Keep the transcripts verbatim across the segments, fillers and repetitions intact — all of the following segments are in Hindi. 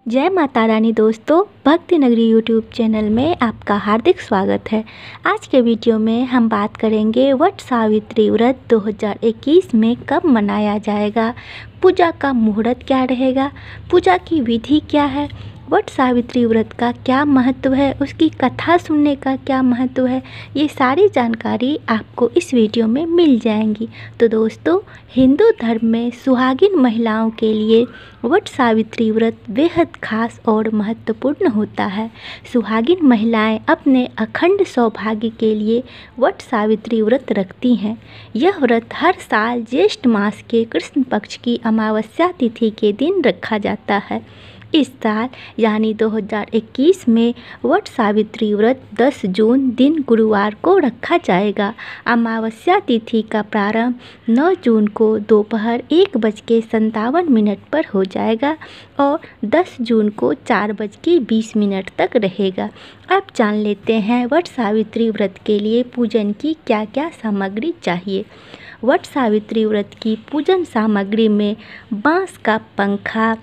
जय माता रानी दोस्तों, भक्ति नगरी यूट्यूब चैनल में आपका हार्दिक स्वागत है। आज के वीडियो में हम बात करेंगे वट सावित्री व्रत दो हज़ार इक्कीस में कब मनाया जाएगा, पूजा का मुहूर्त क्या रहेगा, पूजा की विधि क्या है, वट सावित्री व्रत का क्या महत्व है, उसकी कथा सुनने का क्या महत्व है, ये सारी जानकारी आपको इस वीडियो में मिल जाएंगी। तो दोस्तों, हिंदू धर्म में सुहागिन महिलाओं के लिए वट सावित्री व्रत बेहद खास और महत्वपूर्ण होता है। सुहागिन महिलाएं अपने अखंड सौभाग्य के लिए वट सावित्री व्रत रखती हैं। यह व्रत हर साल ज्येष्ठ मास के कृष्ण पक्ष की अमावस्या तिथि के दिन रखा जाता है। इस साल यानी दो हज़ार इक्कीस में वट सावित्री व्रत दस जून दिन गुरुवार को रखा जाएगा। अमावस्या तिथि का प्रारंभ नौ जून को दोपहर एक बज के संतावन मिनट पर हो जाएगा और दस जून को चार बज के बीस मिनट तक रहेगा। अब जान लेते हैं वट सावित्री व्रत के लिए पूजन की क्या क्या सामग्री चाहिए। वट सावित्री व्रत की पूजन सामग्री में बांस का पंखा,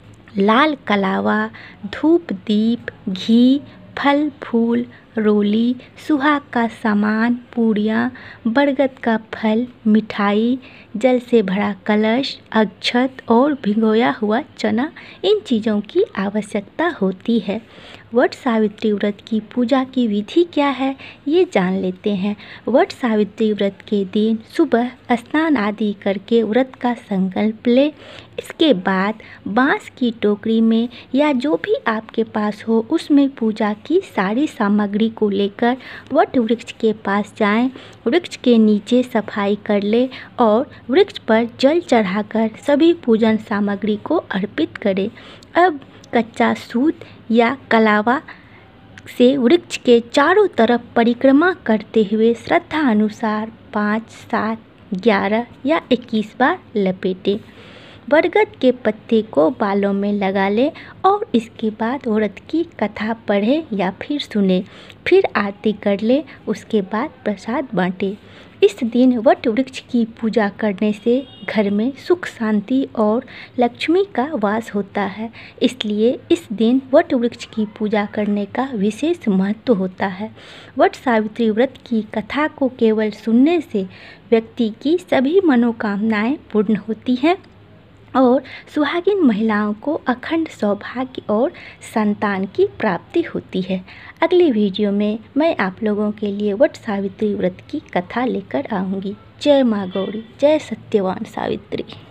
लाल कलावा, धूप दीप, घी, फल फूल, रोली, सुहाग का सामान, पूड़ियाँ, बरगद का फल, मिठाई, जल से भरा कलश, अक्षत और भिगोया हुआ चना, इन चीज़ों की आवश्यकता होती है। वट सावित्री व्रत की पूजा की विधि क्या है, ये जान लेते हैं। वट सावित्री व्रत के दिन सुबह स्नान आदि करके व्रत का संकल्प ले। इसके बाद बांस की टोकरी में या जो भी आपके पास हो उसमें पूजा की सारी सामग्री को लेकर वट वृक्ष के पास जाएं। वृक्ष के नीचे सफाई कर ले और वृक्ष पर जल चढ़ाकर सभी पूजन सामग्री को अर्पित करें। अब कच्चा सूत या कलावा से वृक्ष के चारों तरफ परिक्रमा करते हुए श्रद्धा अनुसार पाँच, सात, ग्यारह या इक्कीस बार लपेटें। बरगद के पत्ते को बालों में लगा ले और इसके बाद व्रत की कथा पढ़े या फिर सुने, फिर आरती कर ले। उसके बाद प्रसाद बांटे। इस दिन वट वृक्ष की पूजा करने से घर में सुख शांति और लक्ष्मी का वास होता है, इसलिए इस दिन वट वृक्ष की पूजा करने का विशेष महत्व होता है। वट सावित्री व्रत की कथा को केवल सुनने से व्यक्ति की सभी मनोकामनाएं पूर्ण होती हैं और सुहागिन महिलाओं को अखंड सौभाग्य और संतान की प्राप्ति होती है। अगले वीडियो में मैं आप लोगों के लिए वट सावित्री व्रत की कथा लेकर आऊँगी। जय माँ गौरी, जय सत्यवान सावित्री।